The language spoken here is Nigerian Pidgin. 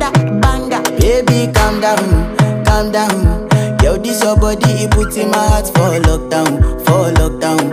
another banger. Baby, calm down, calm down. Yo, this your body, it puts in my heart for lockdown, for lockdown,